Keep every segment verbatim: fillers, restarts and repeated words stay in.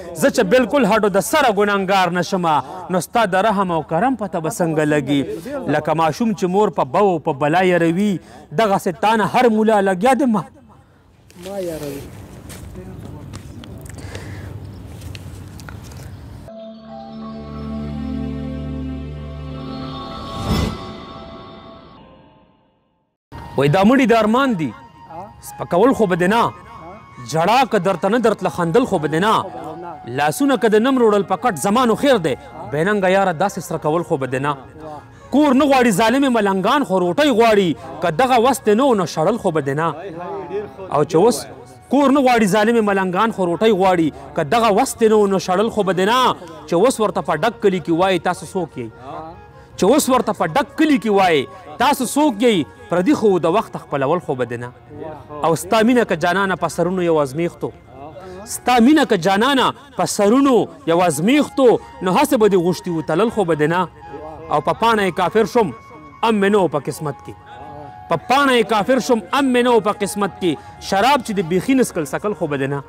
زه چې بالکل هډو د سره ګنهګار نشمه نو ستا د رحم او کرم پته به څنګه لګي لکه ماشوم چې مور په بو په بلا یاروي دغسې تا نه هر مولا لګیا دی ما ما یاروي وای دا مړي د ارمان دي سپکول خو به دې نه جړا که درته نه درتله خندل خو به دې نه لاسونه که د نم روړل په کټ زمانو خیر دی بېننګه یاره داسې سره کول خو به دې نه کور نه غواړي ظالمې ملنګان خو روټۍ غواړي که دغه وس دې نه و نو شړل خو به دې نه او چې اوس کور نه غواړي ظالمې ملنګان خو روټۍ غواړي که دغه وس دې نه و نو شړل خو به دې نه چې اوس ورته په ډک کلي کې وایي تاسو څوک یئ چې اوس ورته په ډک کلي کې وایي تاسو څوک یئ پردي خو د وخت خپلول خو به دې نه او ستا مینه که جانانه په سرونو یو ازمیښتو ستا مینه که جانانه په سرونو یو ازمیښتو نو هسې به دې غوښتي وتلل خو به دې نه او په پاڼه یې کافر شم ام مې نه و په قسمت کې په پاڼه یې کافر شم ام مې نه و په قسمت کې شراب چې د بیخي نسکل سکل خو به دې نه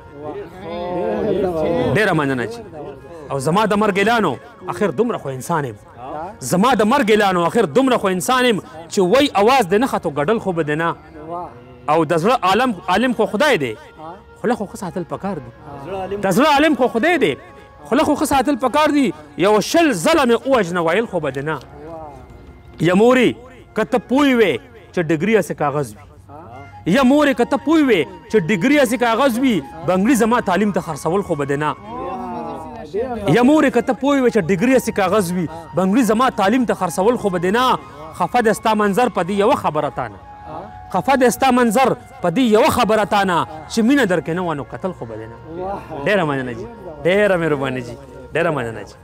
ډېره مننه چې او زما د مرګ اعلانو اخر دومره خو انسان یم زما د مرګ اعلانو اخر دومره خو انسان یم چې وای اواز دې نه خطو ګډل خو به دې نه او د زړه عالم عالم خو خدای دی خوله خو ښه ساتل پکار دي د زړه عالم خو خدای دی خوله خو ښه ساتل پکار دي یو شل ځله مې ووژنه ویل خو به دې نه یا مورې که ته پوه وې چې ډګري هسې کاغذ وي یا مورې که ته پوه وې چې ډګري هسې کاغذ وي بنګړي زما تعلیم ته خرڅول خو به دې نه یا مورې که ته پوه وې چې ډګري هسې کاغذ وي بنګړي زما تعلیم ته خرڅول خو به دې نه خفه د ستا منظر په دې یوه خبره تا نه خفه د ستا منظر په دې یوه خبره تا نه چې مینه در کې نه وه نو کتل خو به دې نه ډېره مننه جي ډېره مهرباني جي ډېره مننه جي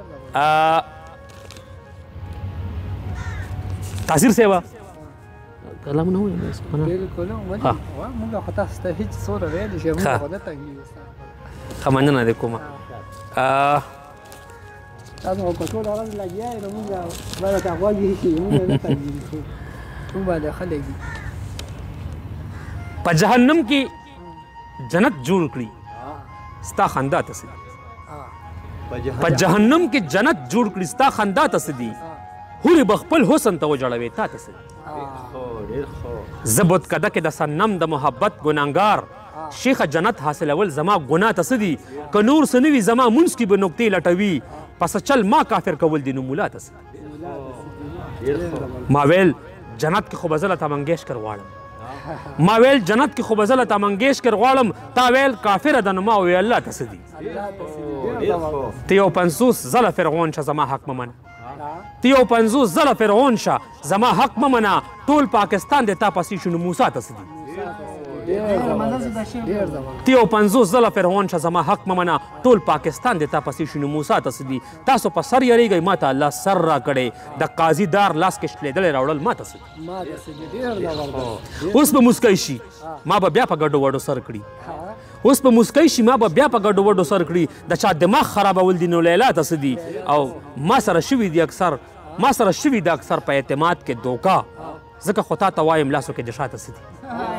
تاثیر صاحب کلام نه وایي موږ خو تاسو ته هېڅ څومره ویلي چې موږ خو نه تنګېږو ښه مننه دې کومه تاسو خو په ټوله ورځ لګیا یې نو موږ باید ته غوږ ایښي موږ نه تنګېږو موږ باید خلک دي په جهنم کې جنت جوړ کړي ستا خندا ته څه دي په جهنم کې جنت جوړ کړي ستا خندا ته څه دي هورې به خپل حسن ته وجړوې تا ته څه دي زه بتکده کې د صنم د محبت ګنهګار شیخه جنت حاصلول زما ګناه ته څه دي که نور څه نه وي زما مونځ کې به نقطې لټوي پس چل ما کافر کول دي نو مولا ته څه ما ویل جنت کې خو به زه لته منګیشکر غواړم ما ویل جنت کې خو به زه لته منګیشکر غواړم تا ویل کافره ده نو ما وویل الله ته څه دي ته یو پنځوس ځله فرعون شه زما حق مه منه ته یو پنځوس ځله فرعون شه زما حق مه منه ټول پاکستان دی تا پسې شو نو موسی ته څه دي ته یو پنځوس ځله فرعون شه زما حق مه منه ټول پاکستان دی تا پسې شو نو موسی ته څه دي تاسو په سر یریږئ ما ته الله سر راکړی د قاضي دار لاس کې شلېدلی راوړل ما ته څه دي اوس به مسکی شي ما به بیا په ګډو وډو سر کړي اوس په مسکی شي ما به بیا په ګډو وډو سر کړي د چا دماغ خرابول دي نو لیلا ته څه دي او ما سره شوي دي اکثر ما سره شوي ده اکثر په اعتماد کې دوکه ځکه خو تا ته وایم لاسو کې د شاته څه دي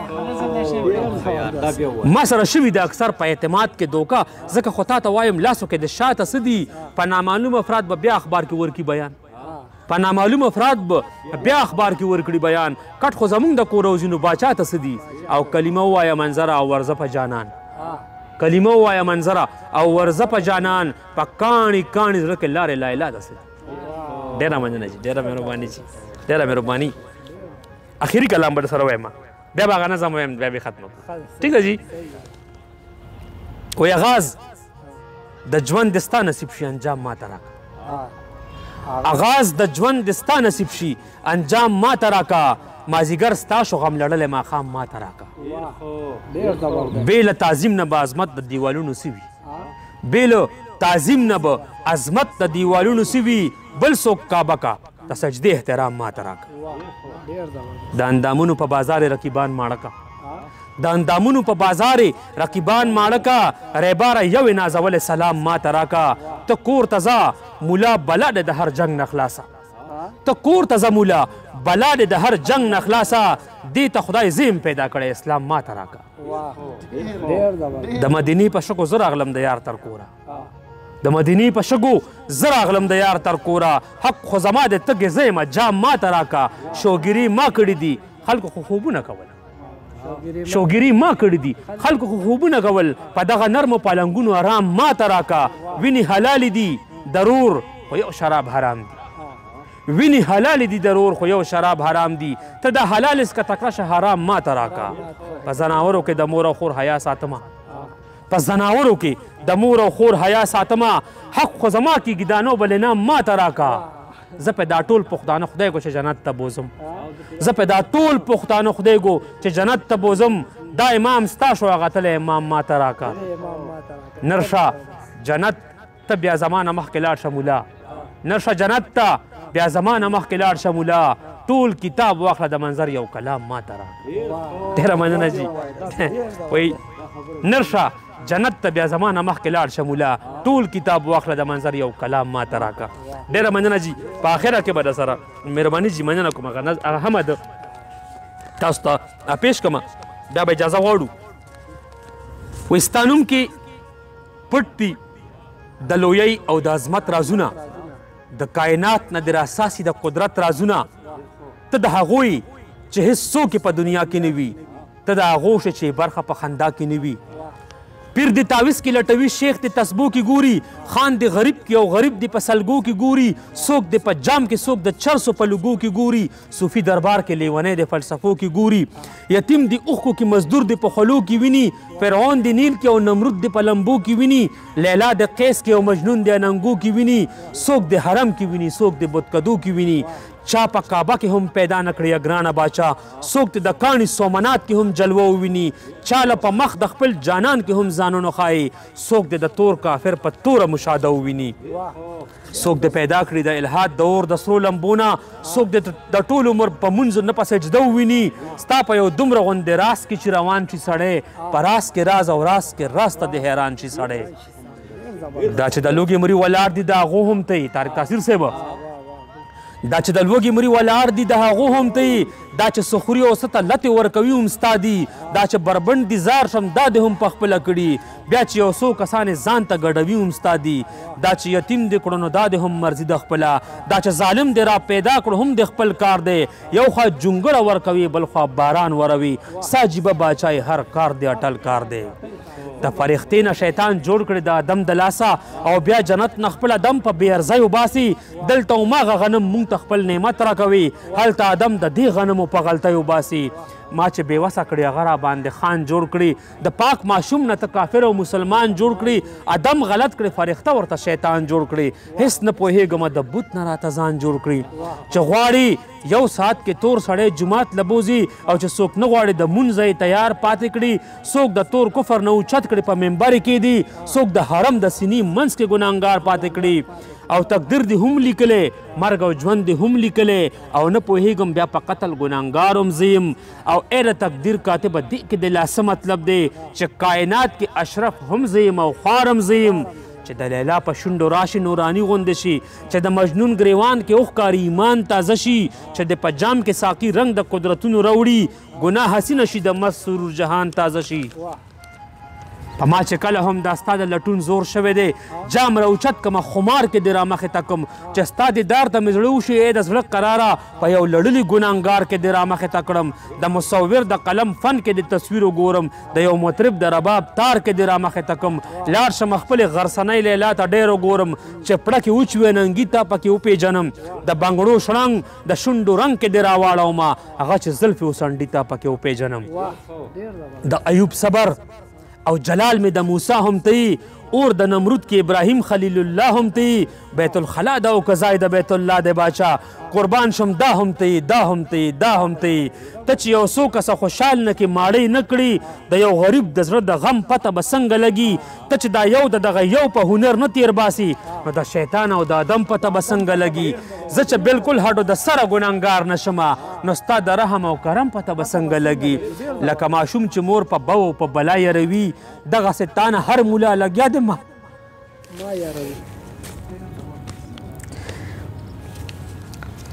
ما سره شوي ده اکثر په اعتماد کې دوکه ځکه خو تا ته وایم لاسو کې د شاته څه دي په نامعلوم افراد به بیا اخبار کې ورکړي بیان په نامعلوم افراد به بیا اخبار کې ورکړي بیان کټ خو زمونږ د کور او ځینو باچا ته څه دي او کلمه ووایه منظره او ورځه په جانان کلمه ووایه منظره او ورځه په جانان په کاڼي کاڼي زړه کې لارې لایلا ده څه ډېره مننه جي ډېره مهرباني جي ډېره مهرباني اخري کلام به سره وایم بیا به هغه نظم وایم بیا به ختمه ټیک ده جي وایي آغاز د ژوند د ستا نصیب شي انجام ماته راکړه آغاز د ژوند د ستا نصیب شي انجام ماته راکړه مازیګر ستا شو غم لړلی ماښام ماته راکړه بې له تعظیم نه به عظمت د دیوالونو څه وي بې له تعظیم نه به عظمت د دیوالونو څه وي بل څوک کعبه کا د سجدې احترام ماته راکړه د اندامونو په بازار رقیبان ماړه کا د اندامونو په بازار رقیبان ماړه کا ریباره یو نازول سلام ماته راکړه ته کور ته ځه ملا بلا د هر جنګ نه خلاصه ته کور ته ځه مولا بلا دې د هر جنگ نه خلاصه دې ته خدای زیم پیدا کړی اسلام ما ته راکړه د مدینې په شګو زه راغلم د یار تر کوره د مدینې په شګو زه راغلم د یار تر کوره حق خو زما د تږې زه یم جام ما ته راکړه شوګیري ما کړي دي خلکو خو خوبونه کول شوګیري ما کړي دي خلکو خو خوبونه کول په دغه نرمو پالنګونو آرام ما ته راکړه وینې حلالې دي ضرور خو یو شراب حرام دي وینې حلال دي ضرور خو یو شراب حرام دي ته د حلال اسکه تکړه شه حرام ما ته راکړه په زناورو کې د مور او خور حیا ساتمه په زناورو کې د مور او خور حیا ساتمه حق خو زما کېږي دا نو بل انعام ما ته راکړه زه په دا ټول پښتانه خدای کو چې جنت ته بوزم زه په دا ټول پښتانه خدای کو چې جنت ته بوزم دا امام ستا شو هغه تلی امام ما ته راکړه نرشه جنت ته بیا زمانه مخکې لاړ شه مولا نرشه جنت ته بیا زمانه مخکې لاړ شه مولا ټول کتاب واخله د منظر یو کلام ما ته راکړه ډېره مننه جي وایي نرشه جنت ته بیا زمانه مخکې لاړ شه مولا ټول کتاب واخله د منظر یو کلام ما ته راکړه ډېره مننه جي په آخره کې به در سره مهرباني جي مننه کوم هغه هم د تاسو ته پیش کومه بیا به اجازه غواړو وایي ستا نوم کې پټ دي د لویۍ او د عظمت رازونه د کائنات نه د راساسي د قدرت رازونه ته د هغوی چې هیڅ څوک په دنیا کې نه وي ته د هغو شې چې برخه په خندا کې نه وي پیر د تاویز کې لټوي شیخ د تسبو کې ګوري خان د غریب کې او غریب د په سلګو کې ګوري څوک د په جام کې څوک د چرسو په لګو کې ګوري صوفي دربار کې لیونی د فلسفو کې ګوري یتیم د اوښکو کې مزدور د په خلو کې ویني فرعون د نیل کې او نمرود د په لمبو کې ویني لیلا د قیس کې او مجنون د اننګو کې ویني څوک د حرم کې ویني څوک د بتکدو کې ویني چا په کعبه کې هم پیدا نه کړی ګرانه باچا څوک د کاڼي سومنات کې هم جلوه وویني چا له په مخ د خپل جانان کې هم ځانونه ښایي څوک د تور کافر په توره مشاهده وویني څوک د پیدا کړي د الحاد د اور د سرو لمبونه څوک د ټول عمر په منځ نه په سجده وویني ستا په یو دومره غوندې راز کې چې روان شي سړی په راز کې راز او راز کې راز ته د حیران شي سړی دا چې د لوږې مري ولاړ دي د هغو هم ته طارق تاثیر صاحب دا چې د لوږې مري ولاړ دي د هغو هم ته دا چې سخوري او څه ته لتې ورکوي هم ستا دي دا چې بربنډ دي زار شم دا دې هم پخپله کړي بیا چې یو څو کسان یې ځان ته ګډوي هم ستا دي دا چې یتیم دې کړو نو دا دې هم مرضي د خپله دا چې ظالم دې را پیدا کړو هم د خپل کار دی یو خوا جونګړه ورکوي بل خوا باران وروي سا جیبه باچای هر کار دی اټل کار دی د فرښتې نه شیطان جوړ کړي د آدم د لاسه او بیا جنت نه خپل آدم په بې ارزۍ وباسي دلته هماغه غنم موږ ته خپل نعمت راکوي هلته آدم د دې غنمو په غلطۍ وباسي ما چې بېوسه کړي هغه را باندې خان جوړ کړي د پاک ماشوم نه ته کافر او مسلمان جوړ کړي آدم غلط کړي فرښته ورته شیطان جوړ کړي هېڅ نه پوهېږم د بت نه راته ځان جوړ کړي چې غواړي یو ساعت کې تور سړی جومات لبوزي او چې څوک نه غواړي د مونځ یې تیار پاتې کړي څوک د تور کفر نه اوچت کړي په ممبر کې دي څوک د حرم د سینې منځ کې ګناهګار پاتې کړي او تقدیر دې هم لیکلی مرګ او ژوند دې هم لیکلی او نه پوهېږم بیا په قتل ګناهګار هم زه یم او ای د تقدیر کاتبه دې کې د لا څه مطلب دی چې کائنات کې اشرف هم زه یم او خوار هم زه یم چې د لیلا په شونډو راشي نوراني غوندې شي چې د مجنون ګریوان کې وښکاري ایمان تازه شي چې د په جام کې ساقي رنګ د قدرتونو راوړي ګناه حسینه شي د مست سرور جهان تازه شي په ما چې کله هم دا ستا د لټون زور شوی دی جام راوچت کمه خمار کې دې رامخې ته کړم چې ستا دیدار ته مې زړه وشي ای د زړه قراره په یو لړلي ګناهګار کې دې رامخې ته کړم د مصور د قلم فن کې د تصویر وګورم د یو مطرب د رباب تار کې دې رامخې ته کړم لاړ شم خپلې غرسنۍ لیلا ته ډېر وګورم چې پړه کې وچوې ننګي ته پکې وپېژنم د بنګړو شړنګ د شونډو رنګ کې دې راواړوم هغه چې زلفې وسنډي ته پکې وپېژنم د ایوب صبر او جلال می د موسی هم تی اور د نمرود کې ابراهیم خلیل الله هم تی بیت الخلا دا او کزای د بیت الله د باچا قربان شم دا هم تی دا هم تی دا هم تی ته چې یو څو کسه خوشحال نه کې ماړی نه کړي د یو غریب د زړه د غم پته به څنګه لګي ته چې دا یو د دغه یو په هنر نه تیر باسي نو د شیطان او د آدم پته به څنګه لګي زه چې بالکل هډو د سره ګناهګار نشمه نو ستا د رحم او کرم پته به څنګه لګي لکه ماشوم چې مور په بو په بلا یروي دغسې تا نه هر مولا لګیا دی ما ما یاروي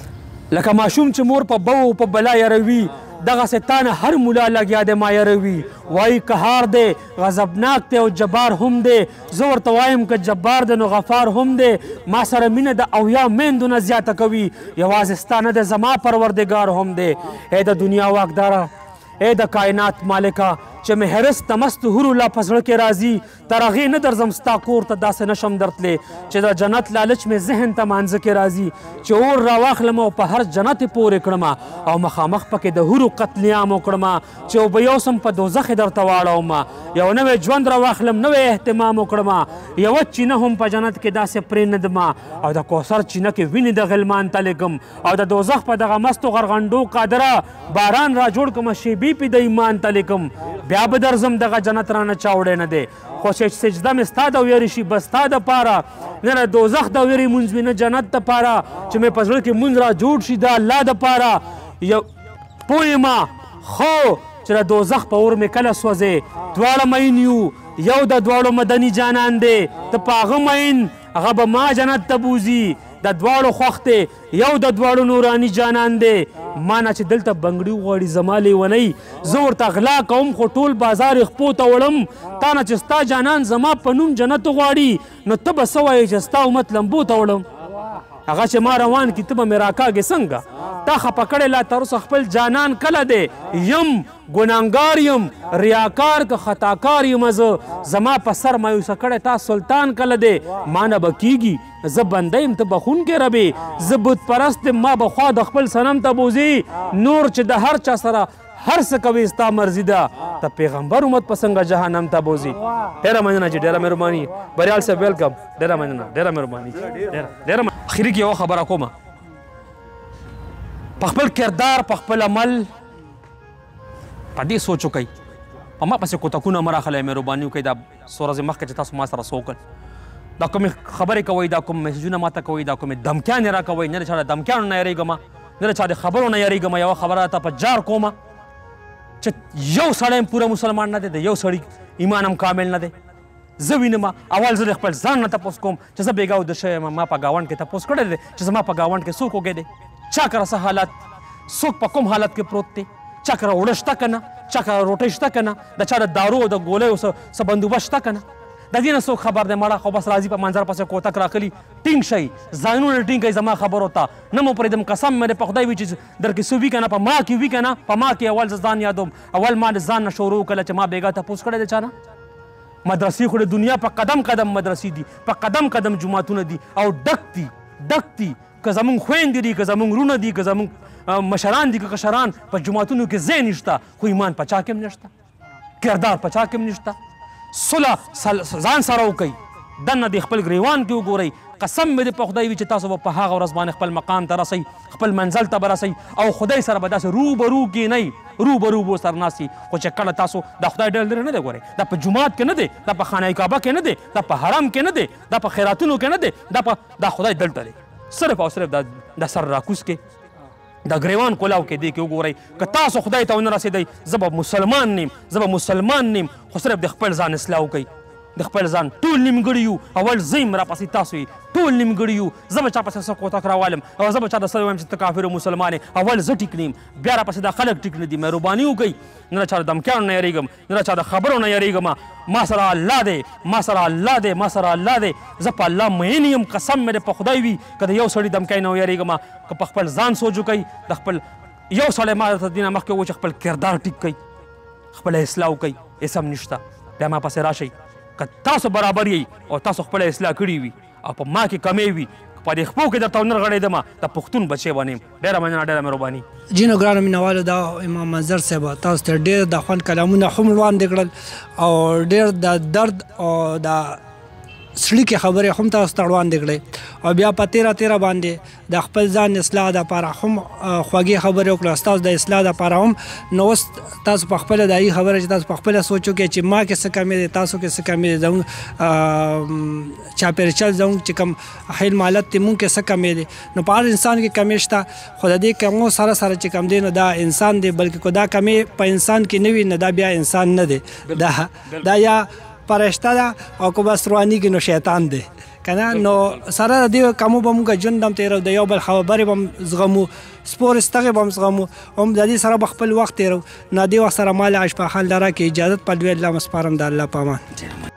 لکه ماشوم چې مور په بو په بلا یاروي دغسې تا نه هر ملا لګیا دی ما یاروي وایي قهار دی غضبناک دی او جبار هم دی زه ورته وایم که جبار دی نو غفار هم دی ما سره مینه د اویا میندو نه زیاته کوي یوازې ستا نه دی زما پروردګار هم دی ای د دنیا واکداره ای د کائنات مالکه چې مې حرس د مستو حورو لا په زړه کې راځي تر هغې نه درځم ستا کور ته داسې نشم درتلی چې د جنت لالچ مې ذهن ته مانځه کې راځي چې اور راواخلم او په هر جنت یې پورې کړم او مخامخ پکې د حورو قتلیام وکړم چې اوبه یوسم په دوزخ یې درته واړوم یو نوی ژوند راواخلم نوی اهتمام وکړم یوه چینه هم په جنت کې داسې پرې نه دم او د کوثر چینه کې وینې د غلمان ته لګم او د دوزخ په دغه مستو غرغنډو قادره باران را جوړ کړم شیبې پې د ایمان ته لګم بیا به درځم دغه جنت رانه چاوړی نه دی خو چې سجده مې ستا د ویرې شي بس ستا دپاره نه د دوزخ د ویرې مونځ وي نه جنت دپاره چې مې په زړه کې مونځ را جوړ شي د الله دپاره یو پوه یم خو چې د دوزخ په اور مې کله سوځې دواړه مین یو یو د دواړو مدني جانان دی ته په هغه مین هغه به ما جنت ته بوځي د دواړو خوښ دی یو د دواړو نوراني جانان دی ما نه چې دلته بنګړي وغواړي زما لیونی زه ورته غلا کوم خو ټول بازار یې خپو ته وړم تا نه چې ستا جانان زما په نوم جنت غواړي نو ته به څه وایې چې ستا امت لمبو ته وړم هغه چې ما روان کي ته به مې راکاږې څنګه تا خفه کړی لا تر اوسه خپل جانان کله دی یم ګناهګار یم ریاکار که خطاکار یم زه زما په سر مایوسه کړی تا سلطان کله دی ما نه به کیږي زه بنده یم ته بخونکی ربې زه بت پرست یم ما به خوا د خپل صنم ته بوځي نور چې د هر چا سره هر څه کوي ستا مرضي ده ته پیغمبر امت په څنګه جهنم ته بوځي ډېره مننه چې ډېره مهرباني بریال صاحب ویلکم ډېره مننه ډېره مهرباني ډېره اخري کې یوه خبره کومه په خپل کردار په خپل عمل په دې سوچ وکئ په ما پسې کوتکونه مه راخلئ مهرباني وکئ دا څو ورځې مخکې چې تاسو ما سره څه وکړل دا کومې خبرې کوئ دا کوم میسجونه ماته کوئ دا کومې دمکیانې راکوئ نه د چا د دمکیانو نه یېرېږم نه د چا د خبرو نه یېرېږم یوه خبره راته په جار کومه چې یو سړی هم پوره مسلمان نه دی د یو سړي ایمان هم کامل نه دی زه وینم اول زه د خپل ځان نه تپوس کوم چې زه بېګا شوی یم ما په ګاونډ کې تپوس کړی دی چې زما په ګاونډ کې څوک وږی دی چا کره څه حالت څوک په کوم حالت کې پروت دی چا کره اوړه شته که نه چا کره روټۍ شته که نه د چا د دارو او د ګولیو څه بندوبست شته که نه د دې نه څوک خبر دی مړه خو بس راځي په منظر پسې کوتک راخلي ټینګ شئ ځانونه ټینګ کوئ زما خبرو ته نه مو پرېږدم قسم مې دی په خدای وي چې در کې څه وي که نه په ما کې وي که نه په ما کې اول زه ځان یادوم اول ما د ځان نه شروع کړله چې ما بېګا تپوس کړی دی چا نه مدرسې خو د دنیا په قدم قدم مدرسې دي په قدم قدم جوماتونه دي او ډک دي ډک دي که زمونږ خویندې دي که زمونږ رونه دي که زمونږ مشران دي که کشران په جوماتونو کې ځای نشته خو ایمان په چا کې هم نشته کردار په چا کې هم نشته صلح ځان سره وکئ دننه د خپل ګریوان کې وګورئ قسم مې د په خدای وي چې تاسو به په هغه ورځ باندې خپل مقام ته رسئ خپل منزل ته به رسئ او خدای سره به داسې روبرو کښېنئ روبرو به ورسره ناست وي خو چې کله تاسو دا خدای ډېر لرې نه دی ګورئ دا په جومات کې نه دی دا په خانه کعبه کې نه دی دا په حرم کې نه دی دا په خیراتونو کې نه دی دا په دا خدای دلته دی صرف او صرف د سر راکوز کې د ګریوان کلاو کې دی کې وګورئ که تاسو خدای ته ونه رسېدئ زه به مسلمان نیم زه به مسلمان نیم خو صرف د خپل ځان اصلاح وکئ د خپل ځان ټول نیمګړي یو اول زه یم راپسې تاسو یې ټول نیمګړي یو زه به چا پسې څه کوتک راوالم او زه به چا د سره وایم چې ته کافر مسلمان یې اول زه ټیک نیم بیا راپسې دا خلک ټیک نه دي مهرباني وکئ نه د چا د دمکیانو نه یېرېږم نه د چا د خبرو نه یېرېږم ما سره الله دی ما سره الله دی ما سره الله دی زه په الله مین یم قسم مې د په خدای وي که د یو سړي دمکی نه یېرېږم که په خپل ځان سوچ وکئ د خپل یو سړی ما درته دې نه مخکې ووایي چې خپل کردار ټیک کئ خپله اصلاح وکئ هېڅ هم نشته بیا ما پسې راشئ که تاسو برابر یئ او تاسو خپله اصلاح کړې وي او په ما کې کمې وي په دې خپو کې درته ونه غړېدم د پښتون بچی به نیم ډېره مننه ډېره مهرباني جینو ګرانو مینوالو دا امام منظر صاحب تاسو ته ډېر د خوند کلامونه هم وړاندې کړل او ډېر د درد او د سړي کې خبرې هم تاسو ته وړاندې کړئ او بیا په تیره تیره باندې د خپل ځان اصلاح دپاره هم خوږې خبرې وکړه ستاسو د اصلاح دپاره هم نو اوس تاسو په خپله د هغې خبره چې تاسو په خپله سوچ وکړئ چې ما کې څه کمې دی تاسو کې څه کمې دی زموږ چاپېرچل زموږ چې کوم حلم حالت دی مونږ کې څه کمې دی نو په هر انسان کې کمې شته خو د دې کمو سره سره چې کم دی نو دا انسان دی بلکې که دا کمې په انسان کې نه وي نو دا بیا انسان نه دی دا دا یا فرشته ده او که بس رواني کې نو شیطان دی کنه نو سره د دې کمو به موږ ژوند هم تېرو د یو بل خبرې به هم زغمو سپور ستغې به هم زغمو هم د دې سره به خپل وخت تېرو نو دې وخت سره ما له عشفا خان لره کې اجازت په دوی الله مسپارم د الله په امان